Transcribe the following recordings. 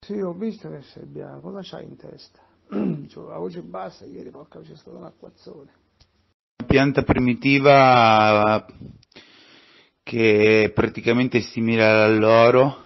Sì, ho visto che sei bianco, cosa c'hai in testa? C'ho la voce bassa, ieri porca c'è stato un acquazzone. Pianta primitiva che è praticamente simile all'alloro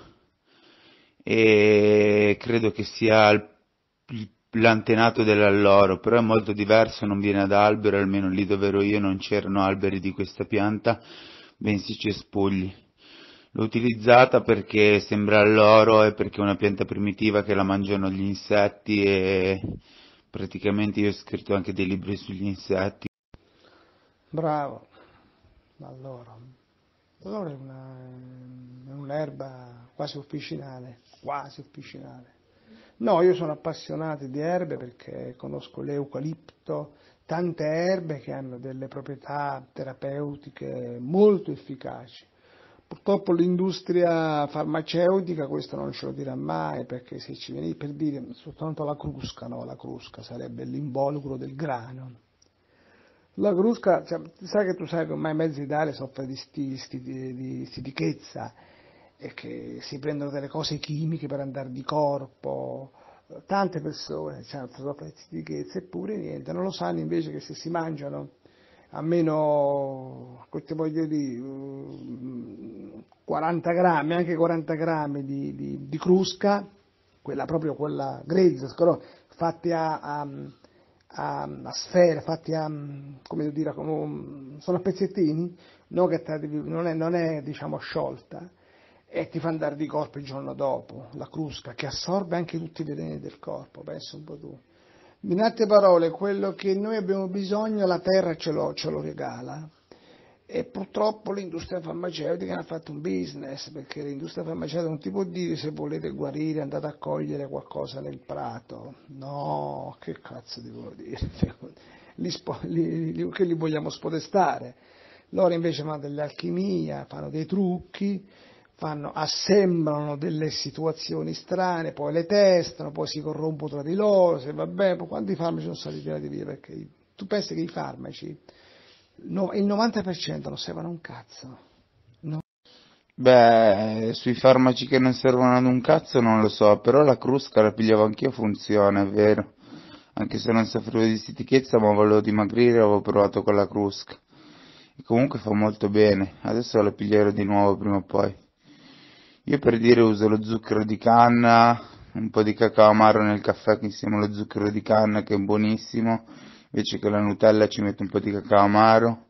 e credo che sia l'antenato dell'alloro, però è molto diverso, non viene ad albero, almeno lì dove ero io non c'erano alberi di questa pianta, bensì cespugli. L'ho utilizzata perché sembra alloro e perché è una pianta primitiva che la mangiano gli insetti e praticamente io ho scritto anche dei libri sugli insetti. Bravo. Allora, allora è un'erba quasi officinale, quasi officinale. No, io sono appassionato di erbe perché conosco l'eucalipto, tante erbe che hanno delle proprietà terapeutiche molto efficaci. Purtroppo l'industria farmaceutica questo non ce lo dirà mai, perché se ci viene per dire soltanto la crusca, no, la crusca sarebbe l'involucro del grano. La crusca, cioè, sai che tu sai che ormai mezzo Italia soffre di stitichezza e che si prendono delle cose chimiche per andare di corpo, tante persone soffrono di stitichezza eppure niente, non lo sanno invece che se si mangiano almeno, questo voglio dire, 40 grammi, anche 40 grammi di crusca, quella proprio quella grezza, fatti a sfere, fatti come devo dire, sono a pezzettini, non è diciamo sciolta, e ti fa andare di corpo il giorno dopo, la crusca, che assorbe anche tutti i veleni del corpo, pensa un po' tu. In altre parole, quello che noi abbiamo bisogno la terra ce lo regala. E purtroppo l'industria farmaceutica ne ha fatto un business, perché l'industria farmaceutica non ti può dire se volete guarire andate a cogliere qualcosa nel prato. No, che cazzo devo dire? Che li vogliamo spodestare? Loro invece fanno dell'alchimia, fanno dei trucchi, assemblano delle situazioni strane, poi le testano, poi si corrompono tra di loro, se va bene, poi quanti farmaci sono stati tirati via? Perché tu pensi che i farmaci il 90% non servono a un cazzo. No. Beh, sui farmaci che non servono ad un cazzo non lo so, però la crusca la pigliavo anch'io, funziona, è vero. Anche se non soffrivo di stitichezza, ma volevo dimagrire, avevo provato con la crusca. E comunque fa molto bene, adesso la piglierò di nuovo prima o poi. Io per dire uso lo zucchero di canna, un po' di cacao amaro nel caffè insieme allo zucchero di canna che è buonissimo, invece che la Nutella ci metto un po' di cacao amaro.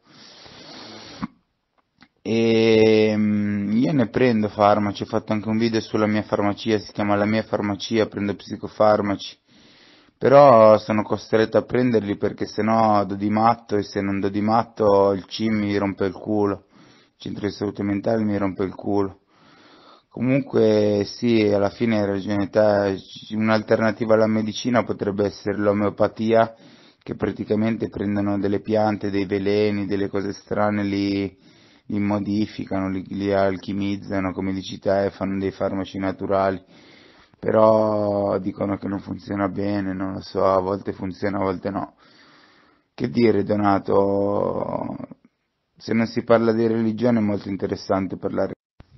E io ne prendo farmaci, ho fatto anche un video sulla mia farmacia, si chiama La mia farmacia, prendo psicofarmaci, però sono costretto a prenderli perché sennò do di matto e se non do di matto il CIM mi rompe il culo, il centro di salute mentale mi rompe il culo. Comunque sì, alla fine hai ragione te, un'alternativa alla medicina potrebbe essere l'omeopatia, che praticamente prendono delle piante, dei veleni, delle cose strane, li modificano, li alchimizzano, come dici te, e fanno dei farmaci naturali. Però dicono che non funziona bene, non lo so, a volte funziona, a volte no. Che dire, Donato, se non si parla di religione è molto interessante parlare.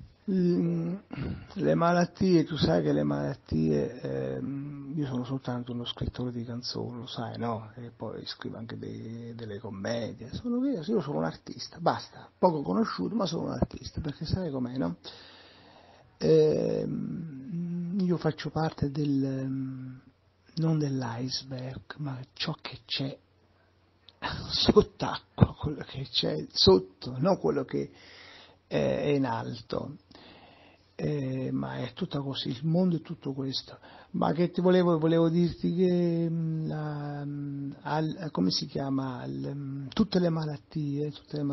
Le malattie, tu sai che le malattie, io sono soltanto uno scrittore di canzoni, lo sai, no? E poi scrivo anche delle commedie, io sono un artista, basta, poco conosciuto, ma sono un artista, perché sai com'è, no? Io faccio parte non dell'iceberg, ma ciò che c'è sott'acqua, quello che c'è sotto, non quello che è in alto. Ma è tutta così, il mondo è tutto questo. Ma che ti volevo dirti che come si chiama? Tutte le malattie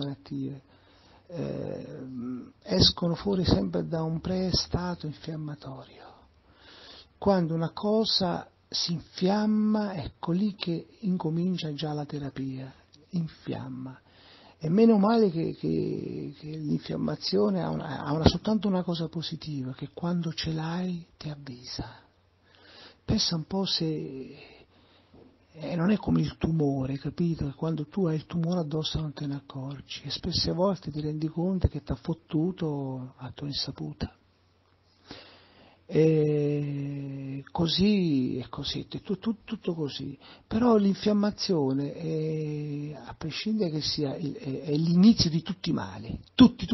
escono fuori sempre da un pre-stato infiammatorio. Quando una cosa si infiamma, ecco lì che incomincia già la terapia, infiamma. E meno male che l'infiammazione ha soltanto una cosa positiva, che quando ce l'hai ti avvisa. Pensa un po' se non è come il tumore, capito? Che quando tu hai il tumore addosso non te ne accorgi e spesse volte ti rendi conto che ti ha fottuto a tua insaputa. così e così, tutto così. Però l'infiammazione, a prescindere che sia, è l'inizio di tutti i mali, tutti.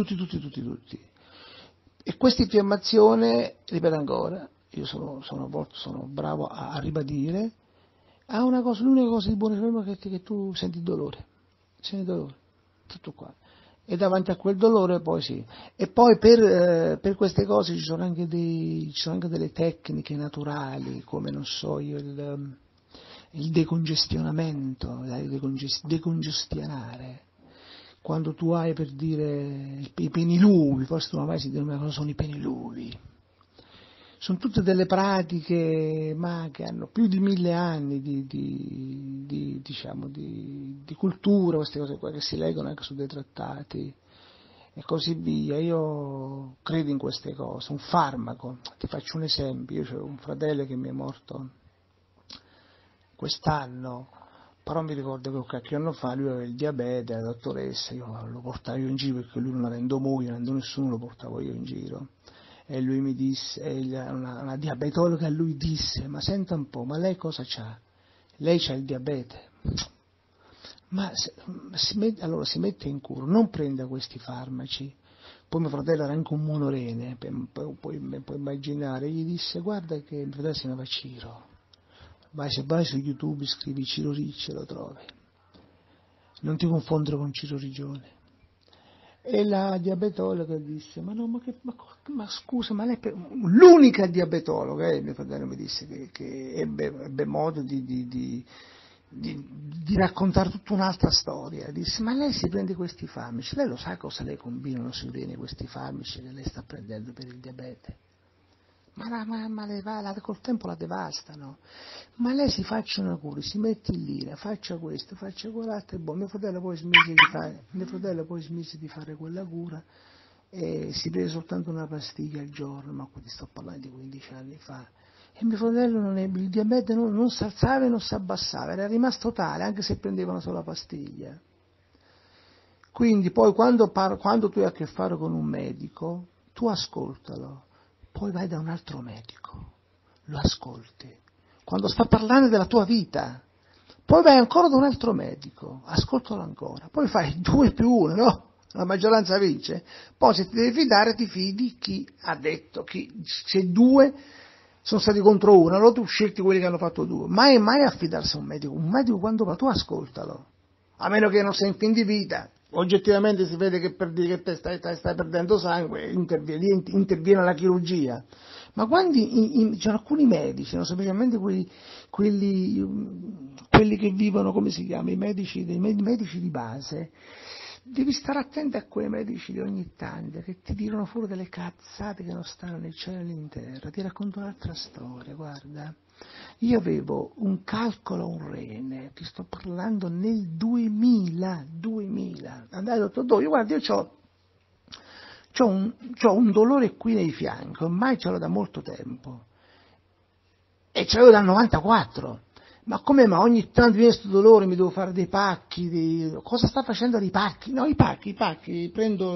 E questa infiammazione, ripeto ancora, io a volte sono bravo a ribadire, ha una cosa, l'unica cosa di buono che tu senti dolore, tutto qua. E davanti a quel dolore poi sì. E poi per queste cose ci sono anche delle tecniche naturali, come non so io, il decongestionamento, decongestionare. Quando tu hai, per dire, i peniluvi, forse tu non hai mai sentito cosa sono i peniluvi. Sono tutte delle pratiche che hanno più di 1000 anni di cultura, queste cose qua che si leggono anche su dei trattati e così via. Io credo in queste cose. Un farmaco, ti faccio un esempio, io ho un fratello che mi è morto quest'anno, però mi ricordo che qualche anno fa lui aveva il diabete, la dottoressa, io lo portavo io in giro perché lui non avendo moglie, non avendo nessuno, lo portavo io in giro. E lui mi disse, una diabetologa a lui disse, ma senta un po', ma lei cosa c'ha? Lei c'ha il diabete. Ma allora si mette in cura, non prenda questi farmaci. Poi mio fratello era anche un monorene, puoi immaginare, gli disse, guarda che mio fratello si chiamava Ciro, se vai su YouTube scrivi Ciro Ricci e lo trovi. Non ti confondere con Ciro Rigione. E la diabetologa disse, ma scusa, ma lei l'unica diabetologa, mio fratello mi disse che ebbe modo di raccontare tutta un'altra storia, disse, ma lei si prende questi farmaci, lei lo sa cosa le combinano sui reni questi farmaci che lei sta prendendo per il diabete? Ma col tempo la devastano. Ma lei si faccia una cura, si mette in linea, faccia questo, faccia quell'altro, e mio fratello poi smise di fare quella cura e si prese soltanto una pastiglia al giorno, ma qui sto parlando di 15 anni fa. E mio fratello il diabete non si alzava e non si abbassava, era rimasto tale, anche se prendeva una sola pastiglia. Quindi poi quando tu hai a che fare con un medico, tu ascoltalo. Poi vai da un altro medico, lo ascolti, quando sta parlando della tua vita, poi vai ancora da un altro medico, ascoltalo ancora, poi fai 2+1, no? La maggioranza vince, poi se ti devi fidare ti fidi chi ha detto, se 2 sono stati contro 1, allora tu scelti quelli che hanno fatto 2, mai affidarsi a un medico quando va tu ascoltalo, a meno che non sei in fin di vita. Oggettivamente si vede che per dire che te stai perdendo sangue interviene la chirurgia, ma quando ci sono alcuni medici, no, specialmente quelli che vivono, come si chiama, i medici di base, devi stare attento a quei medici di ogni tanto che ti tirano fuori delle cazzate che non stanno né in cielo né in terra. Ti racconto un'altra storia, guarda. Io avevo un calcolo a un rene, ti sto parlando nel 2000, andai al dottor, guarda, io c'ho un dolore qui nei fianchi, ormai ce l'ho da molto tempo, e ce l'avevo dal 94, ma come mai ogni tanto viene questo dolore, mi devo fare dei pacchi, cosa sta facendo dei pacchi? No, i pacchi, prendo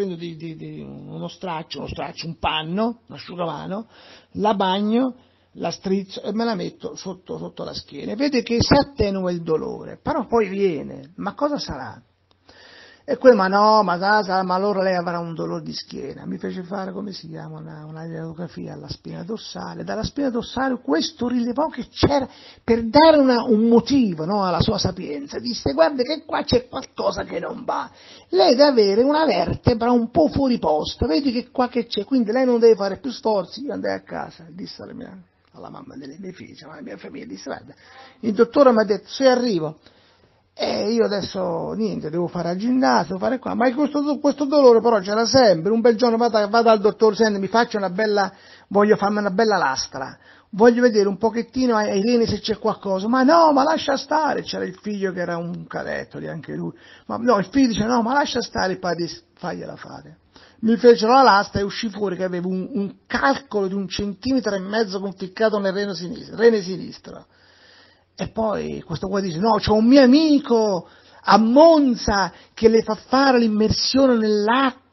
uno straccio, un panno, un asciugamano, la bagno, la strizzo e me la metto sotto la schiena, e vede che si attenua il dolore, però poi viene, ma cosa sarà? E quello, ma allora lei avrà un dolore di schiena. Mi fece fare, come si chiama, una radiografia alla spina dorsale. Dalla spina dorsale questo rilevò che c'era, per dare un motivo, no, alla sua sapienza, disse, guarda che qua c'è qualcosa che non va. Lei deve avere una vertebra un po' fuori posto, vedi che qua che c'è, quindi lei non deve fare più sforzi. Io andai a casa, disse alla mamma delle mie figlie, alla mia famiglia, disse, guarda, il dottore mi ha detto, se arrivo, e io adesso niente, devo fare al ginnasio, fare qua, ma questo dolore però c'era sempre. Un bel giorno vado al dottore, senti, voglio farmi una bella lastra, voglio vedere un pochettino ai reni se c'è qualcosa. Ma no, ma lascia stare. C'era il figlio che era un cadetto di anche lui, ma no, il figlio dice no, ma lascia stare, il padre disse fagliela fare. Mi fecero la lastra e uscì fuori che avevo un calcolo di 1,5 centimetri conficcato nel rene sinistro. E poi questo qua dice, no, c'ho un mio amico a Monza che le fa fare l'immersione nell'acqua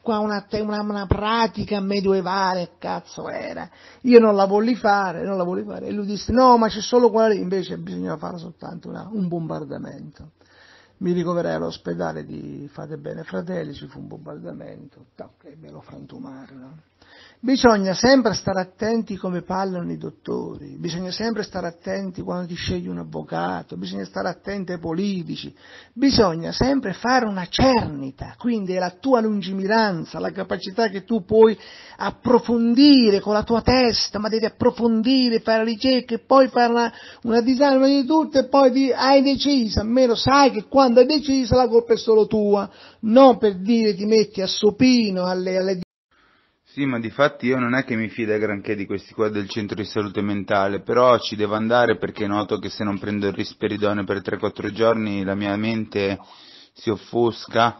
qua una pratica medioevale, cazzo era. Io non la volli fare, e lui disse no, ma c'è solo quella lì, invece bisognava fare soltanto un bombardamento. Mi ricoverai all'ospedale di Fate Bene Fratelli, ci fu un bombardamento, che me lo frantumarono. Bisogna sempre stare attenti come parlano i dottori, bisogna sempre stare attenti quando ti scegli un avvocato, bisogna stare attenti ai politici, bisogna sempre fare una cernita, quindi è la tua lungimiranza, la capacità che tu puoi approfondire con la tua testa, ma devi approfondire, fare ricerche, e poi fare una disamina di tutto e poi hai deciso, almeno sai che quando hai deciso la colpa è solo tua, non per dire ti metti a sopino alle Sì, ma difatti io non è che mi fida granché di questi qua del centro di salute mentale, però ci devo andare perché noto che se non prendo il risperidone per 3-4 giorni la mia mente si offusca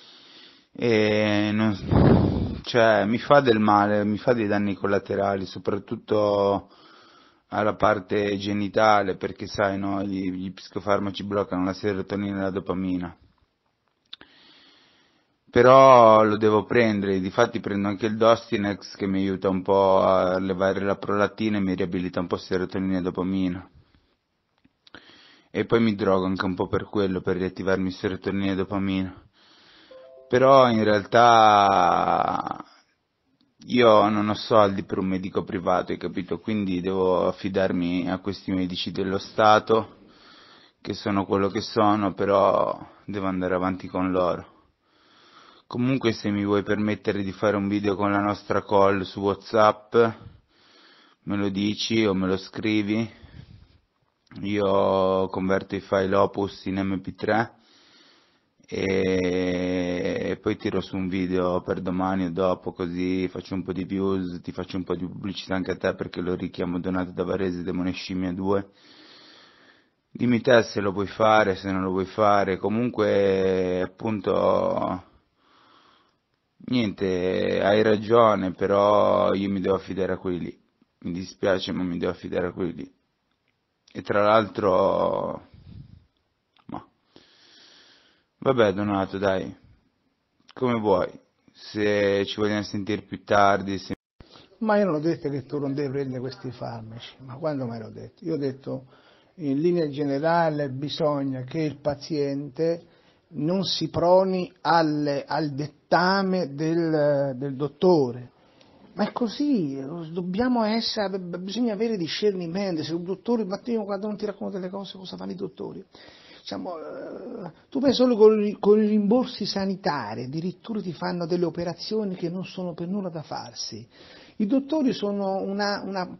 e cioè, mi fa del male, mi fa dei danni collaterali, soprattutto alla parte genitale, perché sai, no, gli psicofarmaci bloccano la serotonina e la dopamina. Però lo devo prendere, difatti prendo anche il Dostinex che mi aiuta un po' a levare la prolattina e mi riabilita un po' serotonina e dopamina. E poi mi drogo anche un po' per quello, per riattivarmi serotonina e dopamina. Però in realtà io non ho soldi per un medico privato, hai capito? Quindi devo affidarmi a questi medici dello Stato, che sono quello che sono, però devo andare avanti con loro. Comunque se mi vuoi permettere di fare un video con la nostra call su WhatsApp, me lo dici o me lo scrivi, io converto i file Opus in MP3 e poi tiro su un video per domani o dopo, così faccio un po' di views, ti faccio un po' di pubblicità anche a te perché lo richiamo Donato da Varese, Demone Scimmia 2. Dimmi te se lo vuoi fare, se non lo vuoi fare, comunque appunto niente, hai ragione, però io mi devo affidare a quelli lì. Mi dispiace, ma mi devo affidare a quelli lì. E tra l'altro, ma vabbè, Donato, dai, come vuoi. Se ci vogliamo sentire più tardi, se... Ma io non ho detto che tu non devi prendere questi farmaci, ma quando mai l'ho detto? Io ho detto in linea generale bisogna che il paziente non si proni al dettame del dottore. Ma è così, bisogna avere discernimento, se un dottore, il mattino quando non ti racconta delle cose cosa fanno i dottori? Diciamo, tu pensi solo con i rimborsi sanitari, addirittura ti fanno delle operazioni che non sono per nulla da farsi. I dottori sono una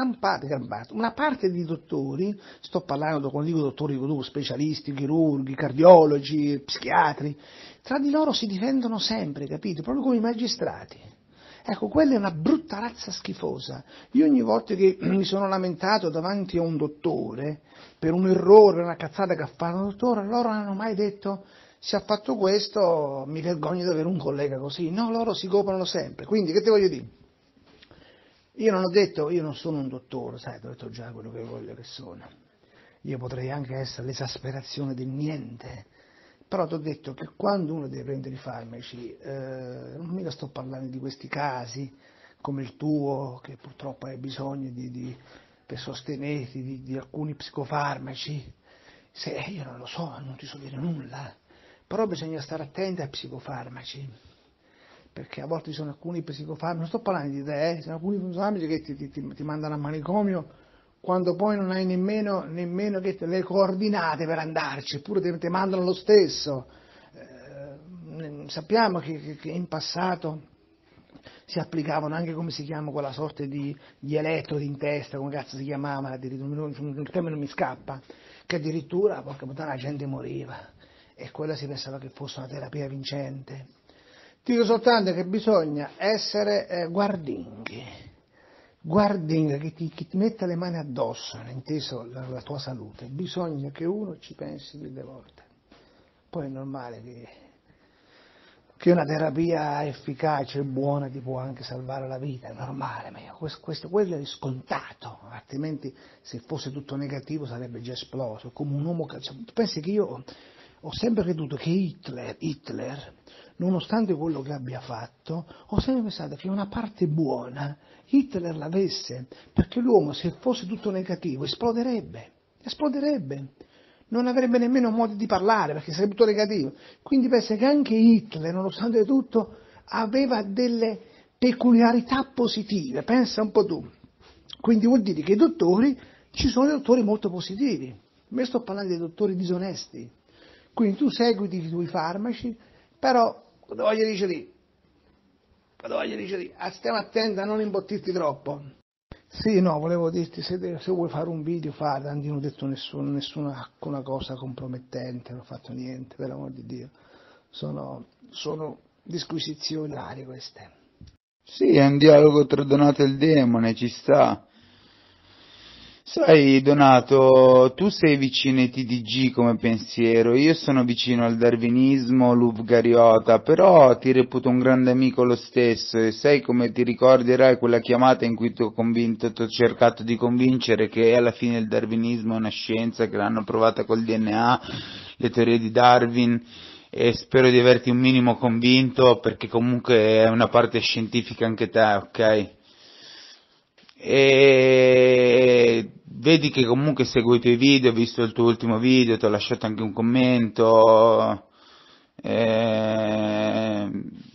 parte di dottori, sto parlando, quando dico dottori, specialisti, chirurghi, cardiologi, psichiatri, tra di loro si difendono sempre, capito? Proprio come i magistrati. Ecco, quella è una brutta razza schifosa. Io ogni volta che mi sono lamentato davanti a un dottore per un errore, una cazzata che ha fatto un dottore, loro non hanno mai detto se ha fatto questo mi vergogno di avere un collega così. No, loro si coprono sempre. Quindi che ti voglio dire? Io non ho detto, io non sono un dottore, sai, ti ho detto già quello che voglio che sono. Io potrei anche essere l'esasperazione del niente, però ti ho detto che quando uno deve prendere i farmaci, non mica sto parlando di questi casi come il tuo, che purtroppo hai bisogno per sostenerti di alcuni psicofarmaci. Se io non lo so, non ti so dire nulla, però bisogna stare attenti ai psicofarmaci, perché a volte ci sono alcuni psicofarmaci, non sto parlando di te, sono alcuni psicofarmaci che ti mandano a manicomio quando poi non hai nemmeno che le coordinate per andarci, eppure ti mandano lo stesso. Sappiamo che in passato si applicavano anche, come si chiama, quella sorta di elettrodi in testa, come cazzo si chiamava, il termine non mi scappa, che addirittura, porca puttana, la gente moriva, e quella si pensava che fosse una terapia vincente. Dico soltanto che bisogna essere guardinghi che ti metta le mani addosso, inteso la tua salute, bisogna che uno ci pensi 1000 volte. Poi è normale che una terapia efficace e buona ti può anche salvare la vita, è normale, ma quello è scontato, altrimenti se fosse tutto negativo sarebbe già esploso, come un uomo, pensi che io ho sempre creduto che Hitler nonostante quello che abbia fatto, ho sempre pensato che una parte buona Hitler l'avesse, perché l'uomo se fosse tutto negativo esploderebbe, non avrebbe nemmeno modo di parlare perché sarebbe tutto negativo. Quindi penso che anche Hitler, nonostante tutto, aveva delle peculiarità positive, pensa un po' tu. Quindi vuol dire che i dottori, ci sono dei dottori molto positivi, me sto parlando dei dottori disonesti. Quindi tu seguiti i tuoi farmaci, però cosa voglio dire? Stiamo attenti a non imbottirti troppo. Sì, no, volevo dirti, se vuoi fare un video, non ho detto nessuna cosa compromettente, non ho fatto niente, per l'amor di Dio. Sono disquisizioni varie queste. Sì, è un dialogo tra Donato e il demone, ci sta. Sai, Donato, tu sei vicino ai TDG come pensiero, io sono vicino al darwinismo, l'Uvgariota, però ti reputo un grande amico lo stesso e sai come ti ricorderai quella chiamata in cui ti ho cercato di convincere che alla fine il darwinismo è una scienza, che l'hanno provata col DNA, le teorie di Darwin, e spero di averti un minimo convinto perché comunque è una parte scientifica anche te, ok? E vedi che comunque seguo i tuoi video, ho visto il tuo ultimo video, ti ho lasciato anche un commento. Eh,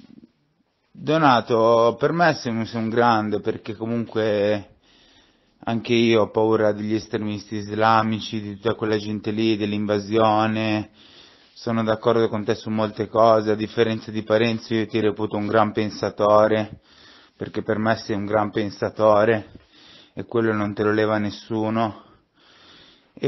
Donato, per me sei un grande perché comunque anche io ho paura degli estremisti islamici, di tutta quella gente lì, dell'invasione. Sono d'accordo con te su molte cose, a differenza di Parenzo io ti reputo un gran pensatore, perché per me sei un gran pensatore e quello non te lo leva nessuno. E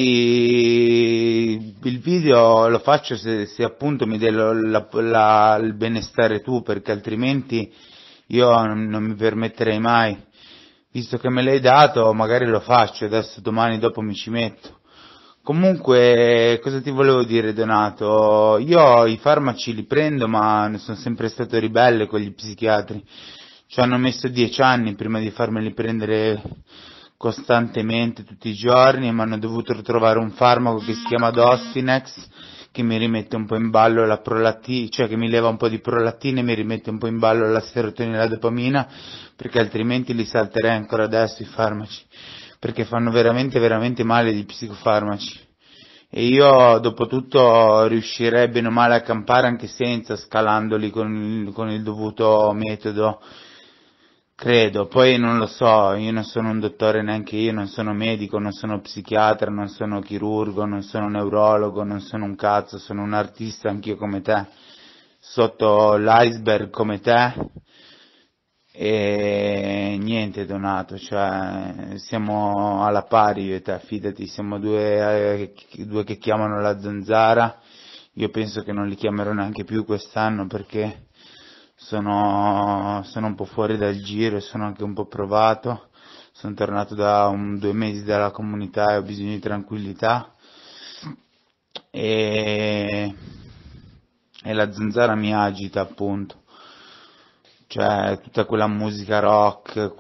poi il video lo faccio se appunto mi dai il benestare tu, perché altrimenti io non mi permetterei mai. Visto che me l'hai dato, magari lo faccio, adesso domani dopo mi ci metto. Comunque, cosa ti volevo dire, Donato? Io i farmaci li prendo, ma ne sono sempre stato ribelle con gli psichiatri. Ci hanno messo 10 anni prima di farmeli prendere costantemente tutti i giorni e mi hanno dovuto trovare un farmaco che si chiama Dostinex, che mi rimette un po' in ballo la prolattina, cioè che mi leva un po' di prolattina e mi rimette un po' in ballo la serotonina e la dopamina, perché altrimenti li salterei ancora adesso i farmaci, perché fanno veramente veramente male gli psicofarmaci. E io dopo tutto riuscirei bene o male a campare anche senza, scalandoli con il dovuto metodo, credo. Poi non lo so, io non sono un dottore neanche io, non sono medico, non sono psichiatra, non sono chirurgo, non sono neurologo, non sono un cazzo, sono un artista anch'io come te, sotto l'iceberg come te. E niente, Donato, cioè siamo alla pari io e te, fidati, siamo due che chiamano la zanzara. Io penso che non li chiamerò neanche più quest'anno perché sono un po' fuori dal giro e sono anche un po' provato. Sono tornato da 2 mesi dalla comunità e ho bisogno di tranquillità. E, e la zanzara mi agita, appunto. Cioè, tutta quella musica rock,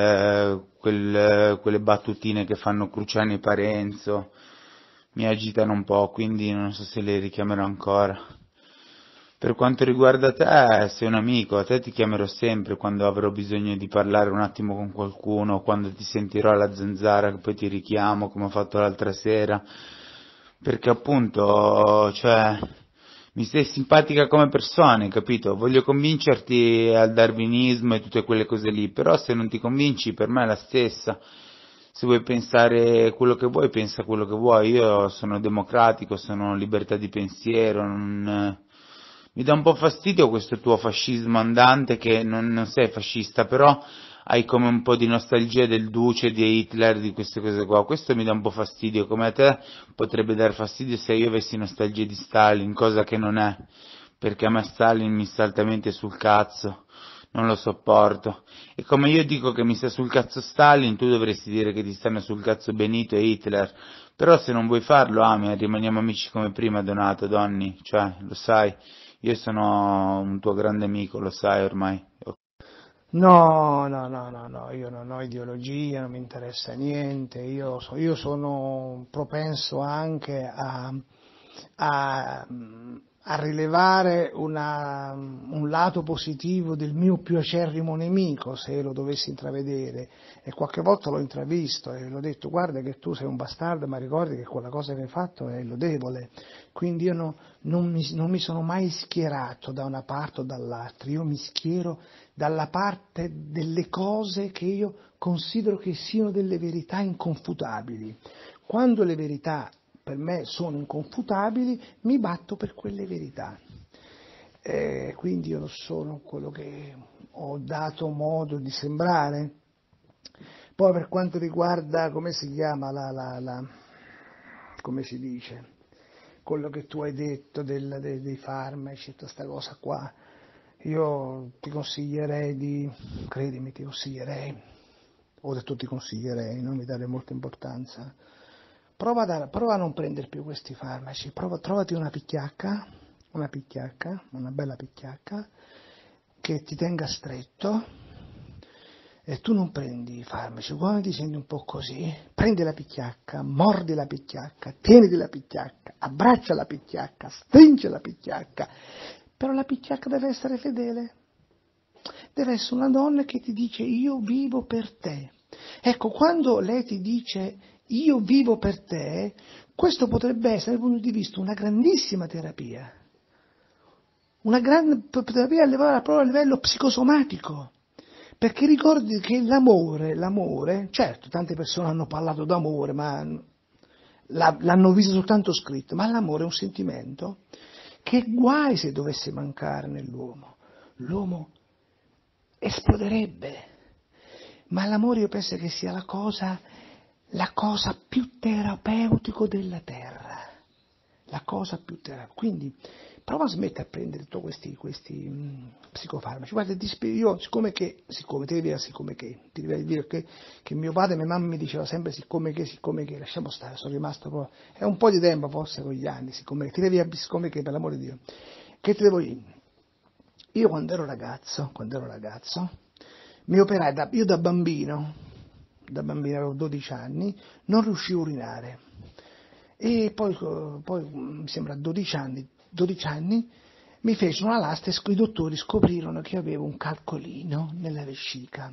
quelle battutine che fanno Cruciani e Parenzo, mi agitano un po', quindi non so se le richiamerò ancora. Per quanto riguarda te, sei un amico, a te ti chiamerò sempre quando avrò bisogno di parlare un attimo con qualcuno, quando ti sentirò alla zanzara, che poi ti richiamo, come ho fatto l'altra sera, perché appunto, cioè, mi sei simpatica come persona, capito? Voglio convincerti al darwinismo e tutte quelle cose lì, però se non ti convinci per me è la stessa. Se vuoi pensare quello che vuoi, pensa quello che vuoi. Io sono democratico, sono libertà di pensiero, mi dà un po' fastidio questo tuo fascismo andante che non sei fascista, però hai come un po' di nostalgia del Duce, di Hitler, di queste cose qua. Questo mi dà un po' fastidio, come a te potrebbe dar fastidio se io avessi nostalgia di Stalin, cosa che non è, perché a me Stalin mi sta altamente sul cazzo, non lo sopporto. E come io dico che mi sta sul cazzo Stalin, tu dovresti dire che ti stanno sul cazzo Benito e Hitler. Però se non vuoi farlo, rimaniamo amici come prima, Donato, Donny, cioè, lo sai, io sono un tuo grande amico, lo sai ormai. No, io non ho ideologia, non mi interessa niente, io sono propenso anche a a rilevare un lato positivo del mio più acerrimo nemico, se lo dovessi intravedere, e qualche volta l'ho intravisto e l'ho detto: guarda che tu sei un bastardo, ma ricordi che quella cosa che hai fatto è lodevole. Quindi io non mi sono mai schierato da una parte o dall'altra, io mi schiero dalla parte delle cose che io considero che siano delle verità inconfutabili. Quando le verità per me sono inconfutabili, mi batto per quelle verità. Quindi io non sono quello che ho dato modo di sembrare. Poi per quanto riguarda, come si chiama, come si dice, quello che tu hai detto dei farmaci, tutta questa cosa qua, io ti consiglierei credimi, ti consiglierei, ho detto ti consiglierei, non mi dare molta importanza. Prova a non prendere più questi farmaci, trovati una bella picchiacca, che ti tenga stretto, e tu non prendi i farmaci. Quando ti senti un po' così, prendi la picchiacca, mordi la picchiacca, tieniti la picchiacca, abbraccia la picchiacca, stringe la picchiacca, però la picchiacca deve essere fedele, deve essere una donna che ti dice: io vivo per te. Ecco, quando lei ti dice io vivo per te, questo potrebbe essere, dal punto di vista, una grandissima terapia. Una grande terapia proprio a livello psicosomatico. Perché ricordi che l'amore, certo, tante persone hanno parlato d'amore, ma l'hanno visto soltanto scritto, ma l'amore è un sentimento che guai se dovesse mancare nell'uomo. L'uomo esploderebbe. Ma l'amore io penso che sia la cosa più terapeutico della terra, la cosa più terapeutica. Quindi prova a smettere a prendere tutti questi psicofarmaci. Guarda, io siccome ti devi dire che mio padre e mia mamma mi diceva sempre siccome che, lasciamo stare, sono rimasto proprio, è un po' di tempo forse con gli anni, siccome che, per l'amore di Dio, che ti devo dire? Io quando ero ragazzo, mi operai, io da bambino avevo 12 anni, non riuscivo a urinare, e poi mi sembra a 12 anni mi fecero una lastra e i dottori scoprirono che avevo un calcolino nella vescica.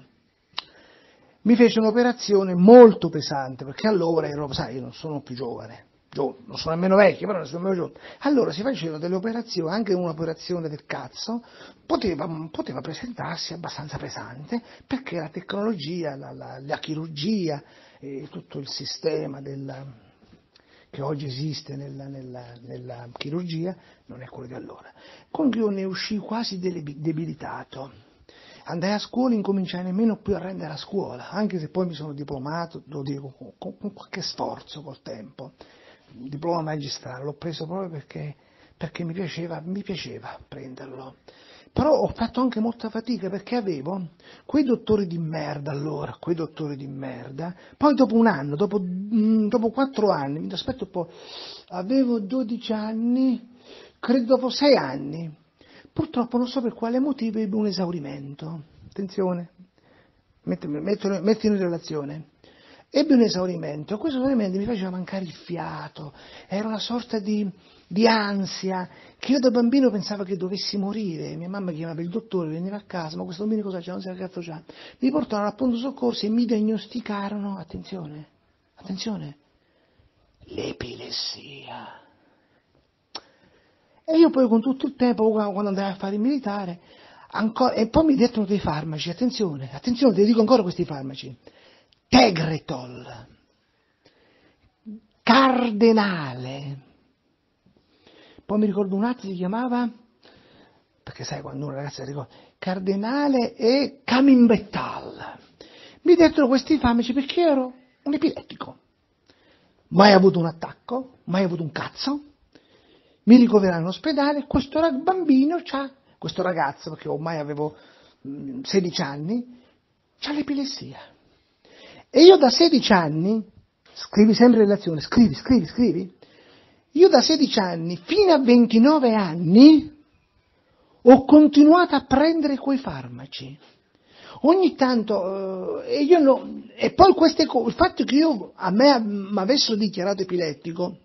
Mi fece un'operazione molto pesante, perché allora io non sono più giovane, non sono nemmeno vecchio, però non sono nemmeno giovane. Allora si facevano delle operazioni, anche un'operazione del cazzo poteva presentarsi abbastanza pesante, perché la tecnologia, la chirurgia e tutto il sistema che oggi esiste nella chirurgia non è quello di allora. Comunque io ne uscii quasi debilitato. Andai a scuola e incominciai nemmeno più a rendere a scuola, anche se poi mi sono diplomato, lo dico, con qualche sforzo col tempo. Il diploma magistrale l'ho preso proprio perché mi piaceva prenderlo. Però ho fatto anche molta fatica, perché avevo quei dottori di merda allora, poi dopo un anno, dopo 4 anni, mi aspetto un po', avevo 12 anni, credo dopo 6 anni, purtroppo non so per quale motivo ebbi un esaurimento. Attenzione, mettimi in relazione. Ebbi un esaurimento, questo esaurimento mi faceva mancare il fiato, era una sorta di ansia, che io da bambino pensavo che dovessi morire. Mia mamma chiamava il dottore, veniva a casa: ma questo bambino cosa c'ha? Non sa che cazzo c'ha. Mi portarono al pronto soccorso e mi diagnosticarono, attenzione, l'epilessia. E io poi con tutto il tempo, quando andai a fare il militare, e poi mi dettero dei farmaci, attenzione, ti dico ancora questi farmaci: Tegretol, Cardenale, poi mi ricordo un altro si chiamava, perché sai quando una ragazza si ricorda, Cardenale e Camembettal. Mi dettero questi farmaci perché ero un epilettico, mai avuto un attacco, mai avuto un cazzo. Mi ricoverarono in ospedale, questo ragazzo, perché ormai avevo 16 anni, c'ha l'epilessia. E io da 16 anni, scrivi sempre relazione, scrivi, io da 16 anni fino a 29 anni ho continuato a prendere quei farmaci. Ogni tanto, e poi il fatto che a me mi avessero dichiarato epilettico,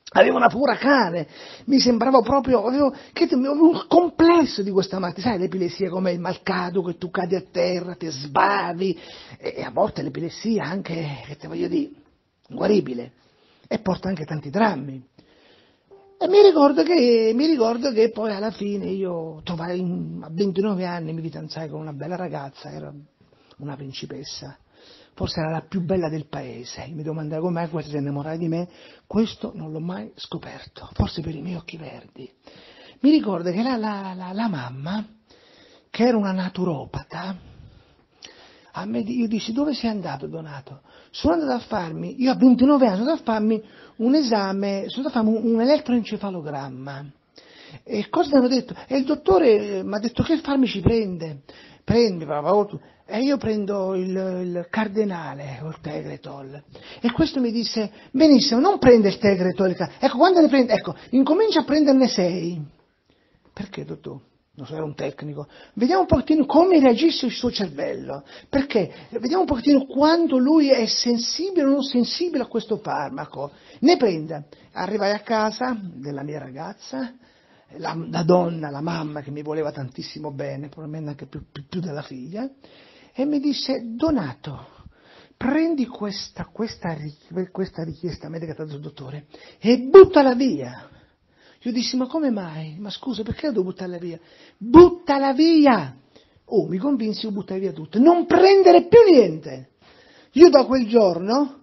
Avevo una paura cane, mi sembrava proprio, avevo un complesso di questa malattia, sai l'epilessia come il malcado, che tu cadi a terra, ti sbavi, e a volte l'epilessia anche, che te voglio dire, guaribile, e porta anche tanti drammi. E mi ricordo che poi alla fine io trovai, a 29 anni mi fidanzai con una bella ragazza, era una principessa. Forse era la più bella del paese, mi domandai come questa si innamorai di me, questo non l'ho mai scoperto, forse per i miei occhi verdi. Mi ricordo che la mamma, che era una naturopata, io dissi: dove sei andato, Donato? Sono andato a farmi, io a 29 anni sono andato a farmi un esame, sono andato a farmi un elettroencefalogramma. E cosa mi hanno detto? E il dottore mi ha detto: che farmaci prende? Prendi, e io prendo il Cardenale o il Tegretol. E questo mi disse: benissimo, non prende il Tegretol. Ecco, quando ne prende, ecco, incomincia a prenderne 6. Perché, dottor? Non so, era un tecnico. Vediamo un pochettino come reagisce il suo cervello. Perché? Vediamo un pochettino quando lui è sensibile o non sensibile a questo farmaco. Ne prenda. Arrivai a casa della mia ragazza, la donna, la mamma che mi voleva tantissimo bene, probabilmente anche più della figlia, e mi disse: Donato, prendi questa richiesta medica dal dottore e buttala via. Io dissi: ma come mai? Ma scusa, perché devo buttarla via? Buttala via! Oh, mi convinsi, io buttai via tutto. Non prendere più niente! Io da quel giorno,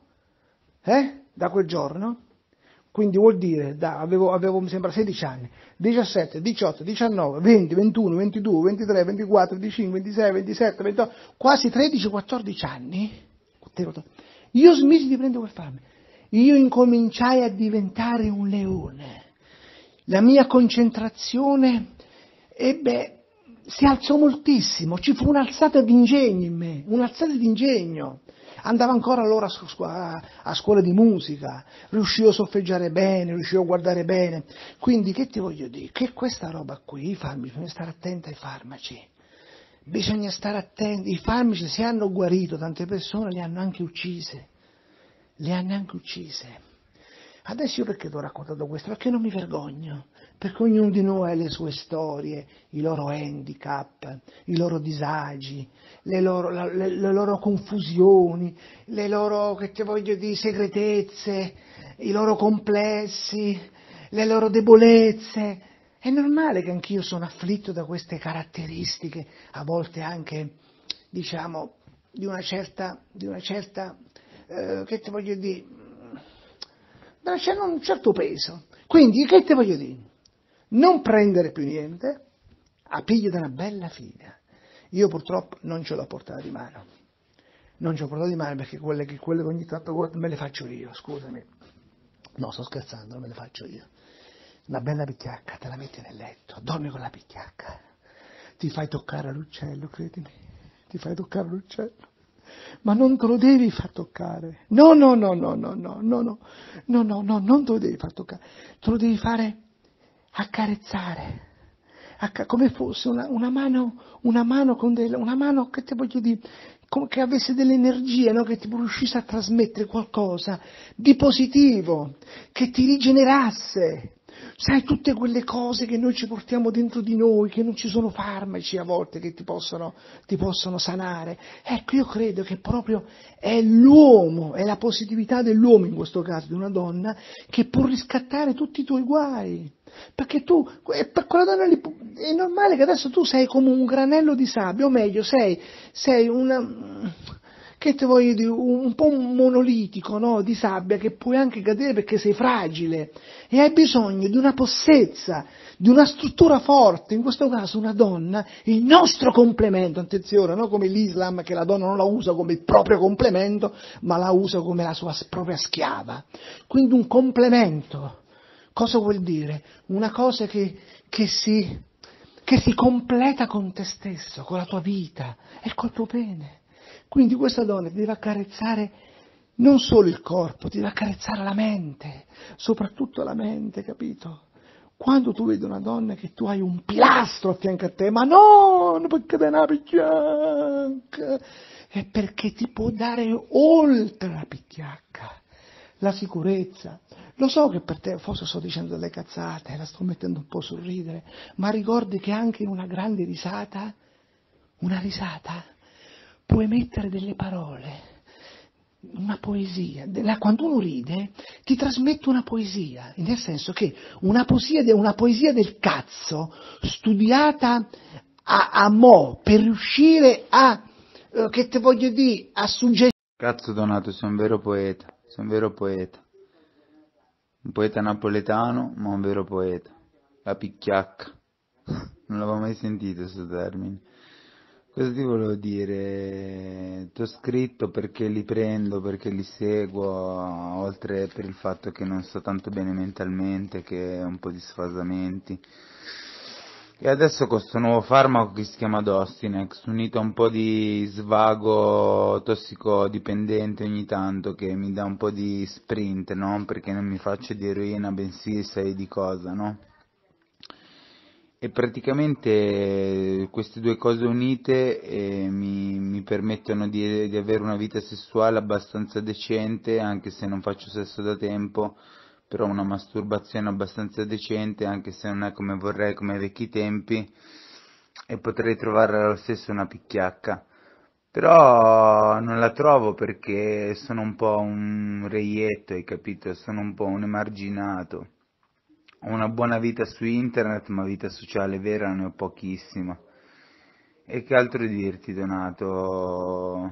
quindi vuol dire, avevo mi sembra 16 anni, 17, 18, 19, 20, 21, 22, 23, 24, 25, 26, 27, 28, quasi 13, 14 anni, io smisi di prendere quel farmaco. Io incominciai a diventare un leone. La mia concentrazione si alzò moltissimo, ci fu un'alzata di ingegno in me, un'alzata di ingegno. Andavo ancora allora a scuola di musica, riuscivo a solfeggiare bene, riuscivo a guardare bene. Quindi che ti voglio dire? Che questa roba qui, i farmaci, bisogna stare attenti ai farmaci. Bisogna stare attenti, i farmaci se hanno guarito tante persone le hanno anche uccise. Adesso io perché ti ho raccontato questo? Perché non mi vergogno, perché ognuno di noi ha le sue storie, i loro handicap, i loro disagi, le loro confusioni, le loro, che ti voglio dire, segretezze, i loro complessi, le loro debolezze. È normale che anch'io sono afflitto da queste caratteristiche, a volte anche, diciamo, di una certa che ti voglio dire, c'è un certo peso. Quindi, che te voglio dire? Non prendere più niente, a piglio di una bella figlia. Io purtroppo non ce l'ho portata di mano. Non ce l'ho portata di mano perché quelle che ogni tanto me le faccio io, scusami. No, sto scherzando, non me le faccio io. Una bella picchiacca, te la metti nel letto, dormi con la picchiacca. Ti fai toccare l'uccello, credimi. Ti fai toccare l'uccello. Ma non te lo devi far toccare. No, non te lo devi far toccare. Te lo devi fare accarezzare. Come fosse una mano con una mano che te voglio dire, come che avesse delle energie, no? Che ti riuscisse a trasmettere qualcosa di positivo, che ti rigenerasse. Sai, tutte quelle cose che noi ci portiamo dentro di noi, che non ci sono farmaci a volte che ti possono sanare. Ecco, io credo che proprio è l'uomo, è la positività dell'uomo, in questo caso di una donna, che può riscattare tutti i tuoi guai. Perché tu, per quella donna lì, è normale che adesso tu sei come un granello di sabbia, o meglio, sei che te voglio dire, un po' un monolitico, no? Di sabbia che puoi anche cadere perché sei fragile e hai bisogno di una possezza, di una struttura forte, in questo caso una donna, il nostro complemento, attenzione, no? Come l'Islam, che la donna non la usa come il proprio complemento, ma la usa come la sua propria schiava. Quindi un complemento, cosa vuol dire? Una cosa che si completa con te stesso, con la tua vita e col tuo bene. Quindi questa donna ti deve accarezzare non solo il corpo, ti deve accarezzare la mente, soprattutto la mente, capito? Quando tu vedi una donna che tu hai un pilastro a fianco a te, ma no, perché te ne picchiacca, è perché ti può dare oltre la picchiacca, la sicurezza. Lo so che per te forse sto dicendo delle cazzate, la sto mettendo un po' sul ridere, ma ricordi che anche in una grande risata, puoi mettere delle parole, una poesia. Quando uno ride ti trasmette una poesia, nel senso che una poesia del cazzo studiata a mo' per riuscire a, che te voglio dire, a suggerire. Cazzo Donato, sei un vero poeta, sei un vero poeta. Un poeta napoletano, ma un vero poeta. La picchiacca. Non l'avevo mai sentito questo termine. Cosa ti volevo dire? Ti ho scritto perché li prendo, perché li seguo, oltre per il fatto che non sto tanto bene mentalmente, che ho un po' di sfasamenti. E adesso con questo nuovo farmaco che si chiama Dostinex, unito a un po' di svago tossicodipendente ogni tanto, che mi dà un po' di sprint, no? Perché non mi faccio di eroina, bensì sai di cosa, no? E praticamente queste due cose unite mi permettono di avere una vita sessuale abbastanza decente, anche se non faccio sesso da tempo, però una masturbazione abbastanza decente, anche se non è come vorrei, come ai vecchi tempi, e potrei trovare lo stesso una picchiacca. Però non la trovo perché sono un po' un reietto, hai capito? Sono un po' un emarginato. Ho una buona vita su internet, ma vita sociale vera ne ho pochissima. E che altro dirti, Donato?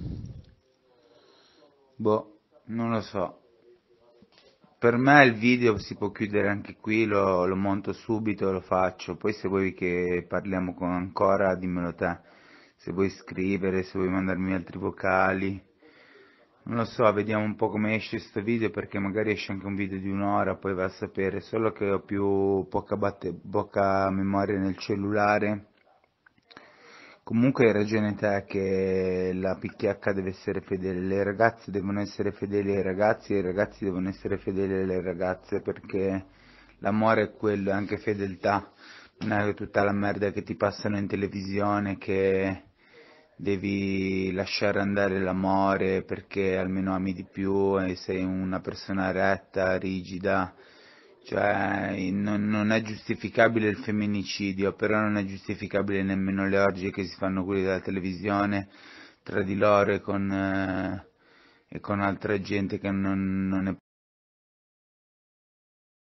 Boh, non lo so. Per me il video si può chiudere anche qui, lo monto subito e lo faccio. Poi se vuoi che parliamo ancora, dimmelo te. Se vuoi scrivere, se vuoi mandarmi altri vocali. Non lo so, vediamo un po' come esce sto video, perché magari esce anche un video di un'ora, poi va a sapere, solo che ho più poca memoria nel cellulare. Comunque hai ragione te che la picchiacca deve essere fedele, le ragazze devono essere fedeli ai ragazzi e i ragazzi devono essere fedeli alle ragazze, perché l'amore è quello, è anche fedeltà, non è tutta la merda che ti passano in televisione che devi lasciare andare l'amore perché almeno ami di più e sei una persona retta, rigida. Cioè, non è giustificabile il femminicidio, però non è giustificabile nemmeno le orgie che si fanno quelli della televisione tra di loro e con altra gente che non è